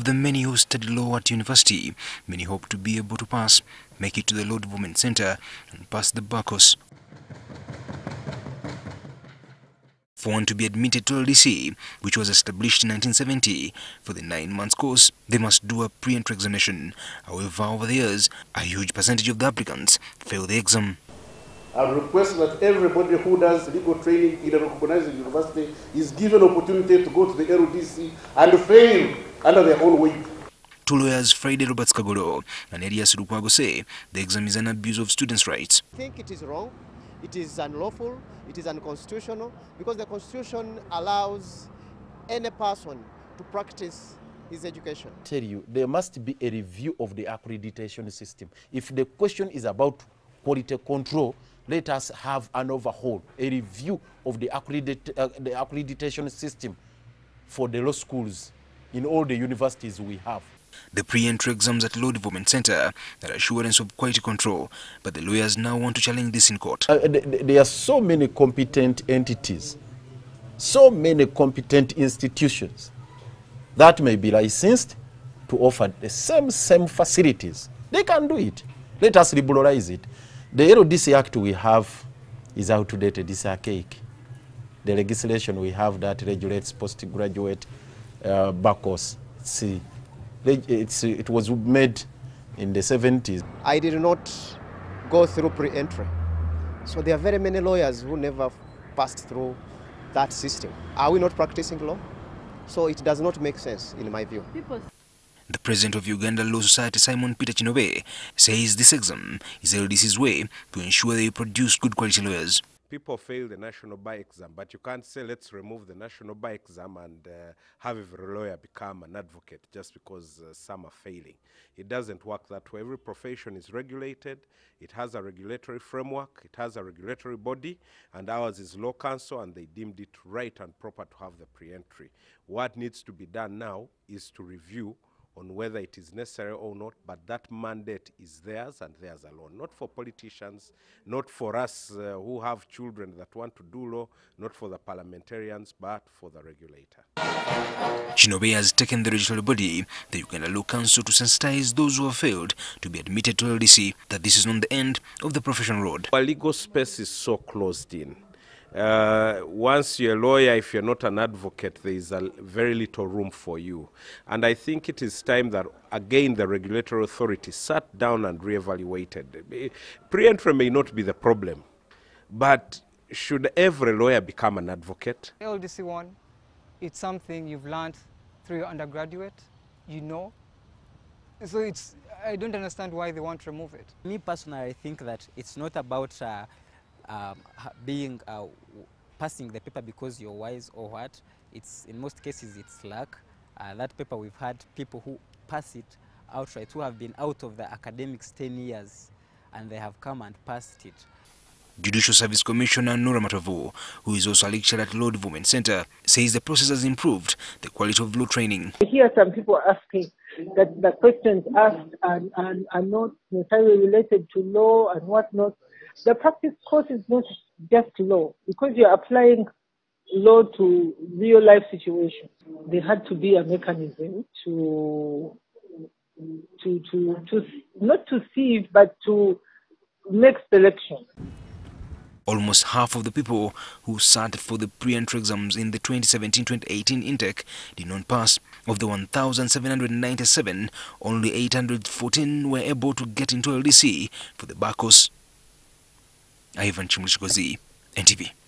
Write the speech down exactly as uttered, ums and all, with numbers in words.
the many who study law at university, many hope to be able to pass, make it to the Law Development Center and pass the bar course. For one to be admitted to L D C, which was established in nineteen seventy, for the nine months course, they must do a pre-entry examination. However, over the years, a huge percentage of the applicants fail the exam. I request that everybody who does legal training in a recognized university is given opportunity to go to the L D C and fail under their own weight. Two lawyers, Friday Roberts Kagolo and Elias Rukwago, say the exam is an abuse of students' rights. I think it is wrong, it is unlawful, it is unconstitutional, because the Constitution allows any person to practice his education. I tell you, there must be a review of the accreditation system. If the question is about quality control, let us have an overhaul, a review of the, accredit uh, the accreditation system for the law schools in all the universities we have. The pre-entry exams at Law Development Center are assurance of quality control, but the lawyers now want to challenge this in court. Uh, there are so many competent entities, so many competent institutions that may be licensed to offer the same, same facilities. They can do it. Let us liberalize it. The L D C Act we have is outdated, it's archaic. The legislation we have that regulates postgraduate uh, bar course, see, it's, it was made in the seventies. I did not go through pre-entry. So there are very many lawyers who never passed through that system. Are we not practicing law? So it does not make sense in my view. People The president of Uganda Law Society, Simon Peter Kinobe, says this exam is L D C's way to ensure they produce good quality lawyers. People fail the national bar exam, but you can't say let's remove the national bar exam and uh, have every lawyer become an advocate just because uh, some are failing. It doesn't work that way. Every profession is regulated. It has a regulatory framework. It has a regulatory body, and ours is Law Council, and they deemed it right and proper to have the pre-entry. What needs to be done now is to review on whether it is necessary or not, but that mandate is theirs and theirs alone, not for politicians, not for us uh, who have children that want to do law, not for the parliamentarians, but for the regulator. Kinobe has taken the regulatory body, the Uganda Law Council, to sensitize those who have failed to be admitted to L D C that this is not the end of the profession road. Our legal space is so closed in. Uh, once you're a lawyer, if you're not an advocate, there is a very little room for you. And I think it is time that, again, the regulatory authority sat down and reevaluated. Pre-entry may not be the problem, but should every lawyer become an advocate? L D C one, it's something you've learned through your undergraduate, you know. So it's, I don't understand why they want to remove it. Me personally, I think that it's not about uh, Um, being uh, passing the paper because you're wise or what. It's in most cases it's luck. Uh, that paper, we've had people who pass it outright, who have been out of the academics ten years and they have come and passed it. Judicial Service Commissioner Nora Matavu, who is also a lecturer at Law Development Center, says the process has improved the quality of law training. I hear some people asking that the questions asked are, are, are not necessarily related to law and whatnot. The practice course is not just law, because you're applying law to real life situations. There had to be a mechanism to, to, to, to not to sieve, but to make selection. Almost half of the people who sat for the pre-entry exams in the twenty seventeen twenty eighteen intake did not pass. Of the one thousand seven hundred ninety-seven, only eight hundred fourteen were able to get into L D C for the bar course. Ivan Chimlichgozi, N T V.